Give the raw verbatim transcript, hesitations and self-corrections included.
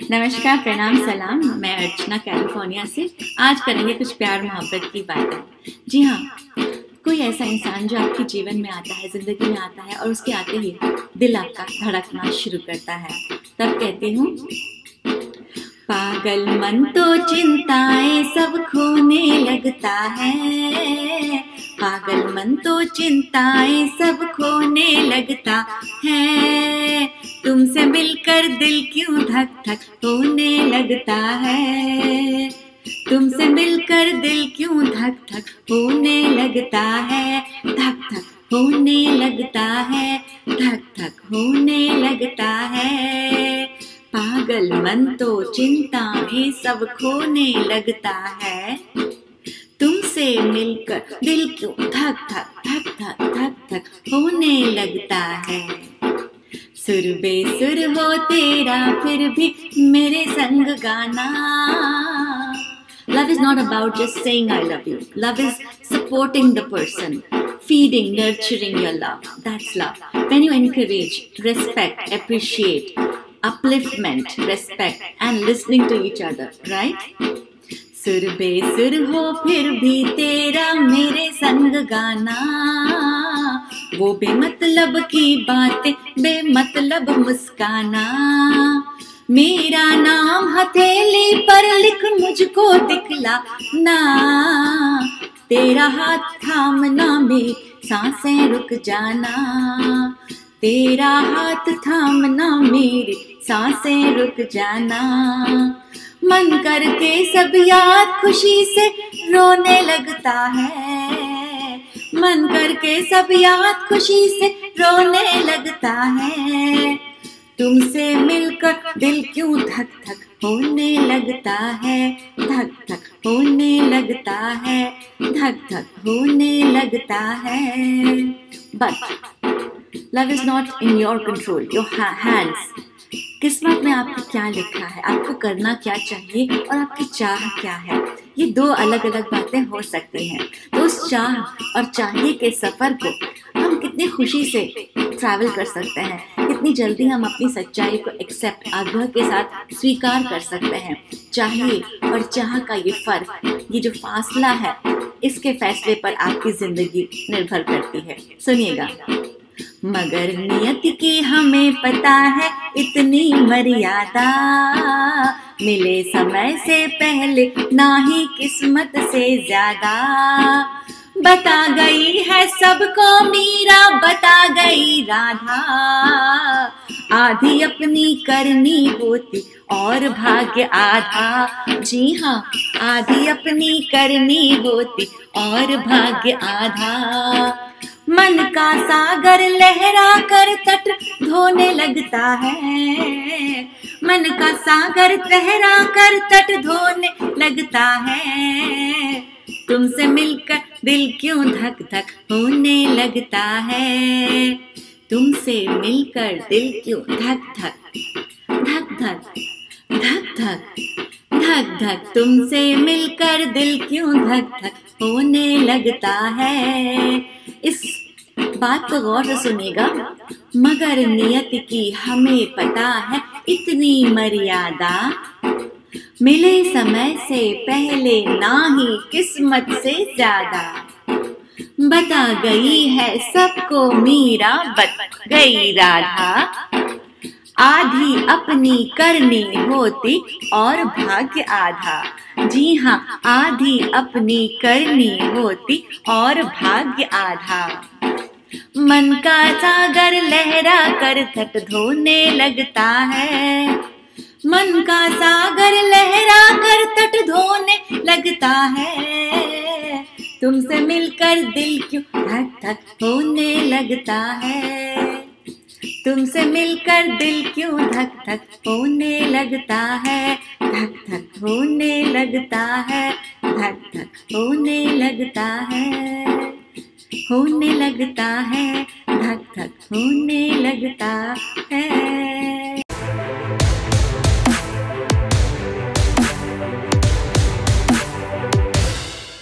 नमस्कार, प्रणाम, सलाम। मैं अर्चना कैलिफोर्निया से। आज करेंगे कुछ प्यार मोहब्बत की बातें। जी हाँ, कोई ऐसा इंसान जो आपके जीवन में आता है, ज़िंदगी में आता है और उसके आते ही दिल आपका धड़कना शुरू करता है, तब कहती हूँ, पागल मन तो चिंताएं सब खोने लगता है। पागल मन तो चिंताएं सब खोने लगता है। तुमसे मिलकर दिल क्यों धक धक होने लगता है। तुमसे मिलकर दिल क्यों धक धक होने लगता है। धक धक होने लगता है, धक धक होने लगता है। पागल मन तो चिंता में सब खोने लगता है। तुमसे मिलकर दिल क्यों धक धक धक धक धक धक होने लगता है। सुर बेसुर हो तेरा फिर भी मेरे संग गाना। Love is not about just saying I love you. Love is supporting the person, feeding, nurturing your love. That's love. When you encourage, respect, appreciate, upliftment, respect, and listening to each other, right? सुर बेसुर हो फिर भी तेरा मेरे संग गाना। वो बेमतलब की बातें, बेमतलब मुस्काना। मेरा नाम हथेली पर लिख मुझको दिखला ना। तेरा हाथ थामना मेरी सांसें रुक जाना। तेरा हाथ थामना मेरी सांसें रुक जाना। मन करके सब याद खुशी से रोने लगता है। मन करके सब याद खुशी से रोने लगता है। तुमसे मिलकर दिल क्यों धक धक होने लगता है। धक धक होने लगता है, धक धक होने लगता है। But love is not in your control, your hands. किस्मत में आपको क्या लिखा है, आपको करना क्या चाहिए और आपकी चाह क्या है, ये दो अलग अलग बातें हो सकती हैं। तो उस चाह और चाहिए के सफ़र को हम कितनी खुशी से ट्रैवल कर सकते हैं, कितनी जल्दी हम अपनी सच्चाई को एक्सेप्ट, आग्रह के साथ स्वीकार कर सकते हैं। चाहिए और चाह का ये फ़र्क, ये जो फासला है, इसके फैसले पर आपकी ज़िंदगी निर्भर करती है। सुनिएगा। मगर नियत की हमें पता है इतनी मर्यादा। मिले समय से पहले ना ही किस्मत से ज्यादा। बता गई है सबको मीरा, बता गई राधा। आधी अपनी करनी होती और भाग्य आधा। जी हाँ, आधी अपनी करनी होती और भाग्य आधा। मन का सागर लहरा कर तट धोने लगता है। मन का सागर लहरा कर तट धोने लगता है। तुमसे मिलकर दिल क्यों धक धक होने लगता है। तुमसे मिलकर दिल क्यों धक धक धक धक धक धक धक धक तुमसे मिलकर दिल क्यों धक धक होने लगता है। इस बात को गौर से सुनेगा। मगर नियत की हमें पता है इतनी मर्यादा। मिले समय से पहले ना ही किस्मत से ज्यादा। बता गई है सबको मीरा, बता गई राधा। आधी अपनी करनी होती और भाग्य आधा। जी हाँ, आधी अपनी करनी होती और भाग्य आधा। मन का सागर लहरा कर तट धोने लगता है। मन का सागर लहरा कर तट धोने लगता है। तुमसे मिलकर दिल क्यों धक धक होने लगता है। तुमसे मिलकर दिल क्यों धक धक होने लगता है। धक धक होने लगता है, धक धक होने लगता है। होने लगता है, धक धक होने लगता है।